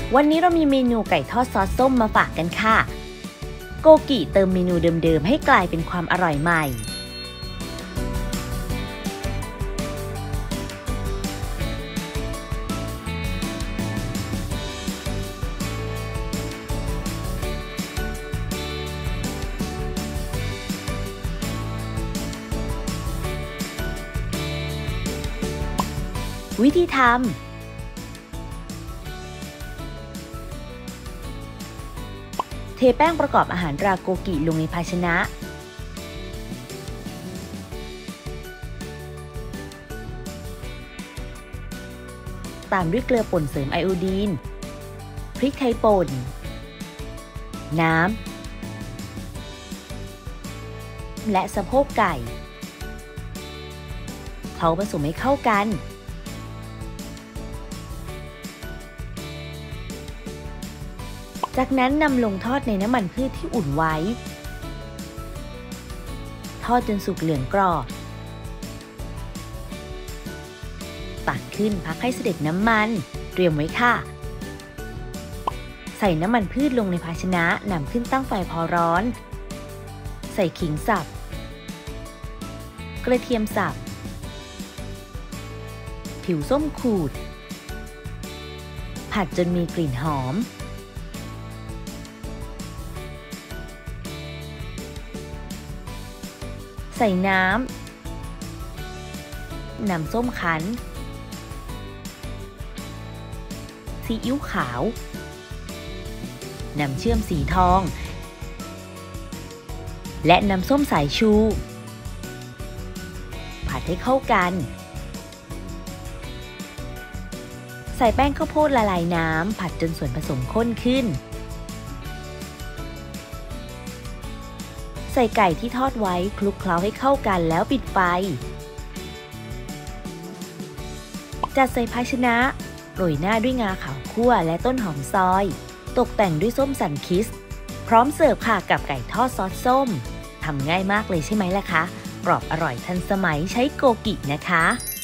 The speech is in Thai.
วันนี้เรามีเมนูไก่ทอดซอสส้มมาฝากกันค่ะโกกิเติมเมนูเดิมๆให้กลายเป็นความอร่อยใหม่วิธีทำเทแป้งประกอบอาหารราโกกิลงในภาชนะตามด้วยเกลือป่นเสริมไอโอดีนพริกไทยป่นน้ำและสะโพกไก่เคล้าผสมให้เข้ากันจากนั้นนำลงทอดในน้ำมันพืชที่อุ่นไว้ทอดจนสุกเหลืองกรอบตักขึ้นพักให้เสด็จน้ำมันเตรียมไว้ค่ะใส่น้ำมันพืชลงในภาชนะนำขึ้นตั้งไฟพอร้อนใส่ขิงสับกระเทียมสับผิวส้มขูดผัดจนมีกลิ่นหอมใส่น้ำส้มคั้นซีอิ๊วขาวน้ำเชื่อมสีทองและน้ำส้มสายชูผัดให้เข้ากันใส่แป้งข้าวโพดละลายน้ำผัดจนส่วนผสมข้นขึ้นใส่ไก่ที่ทอดไว้คลุกเคล้าให้เข้ากันแล้วปิดไฟจัดใส่ภาชนะโรยหน้าด้วยงาขาวคั่วและต้นหอมซอยตกแต่งด้วยส้มสันคิสพร้อมเสิร์ฟค่ะกับไก่ทอดซอสส้มทำง่ายมากเลยใช่ไหมล่ะคะกรอบอร่อยทันสมัยใช้โกกินะคะ